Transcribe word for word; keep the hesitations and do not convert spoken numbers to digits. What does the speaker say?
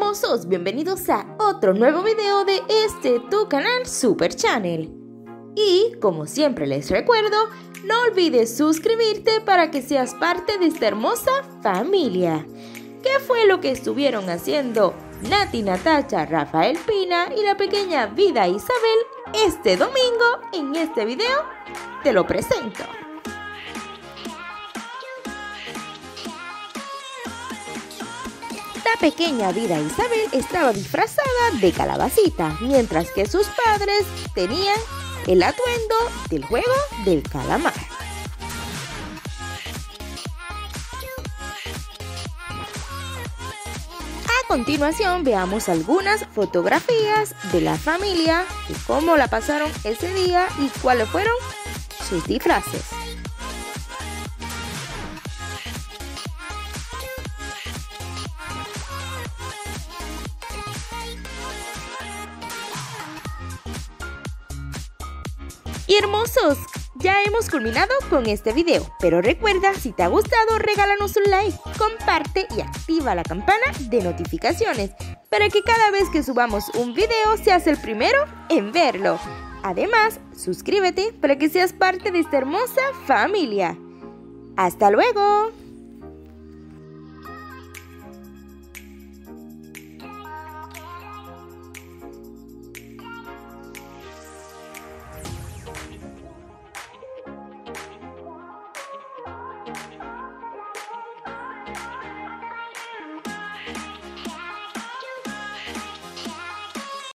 hermosos, bienvenidos a otro nuevo video de este tu canal Super Channel. Y como siempre les recuerdo, no olvides suscribirte para que seas parte de esta hermosa familia. ¿Qué fue lo que estuvieron haciendo Nati, Natacha, Rafael Pina y la pequeña Vida Isabel este domingo? En este video te lo presento. La pequeña Vida Isabel estaba disfrazada de calabacita, mientras que sus padres tenían el atuendo del juego del calamar. A continuación veamos algunas fotografías de la familia, de cómo la pasaron ese día y cuáles fueron sus disfraces. Y hermosos, ya hemos culminado con este video, pero recuerda, si te ha gustado, regálanos un like, comparte y activa la campana de notificaciones para que cada vez que subamos un video seas el primero en verlo. Además, suscríbete para que seas parte de esta hermosa familia. ¡Hasta luego!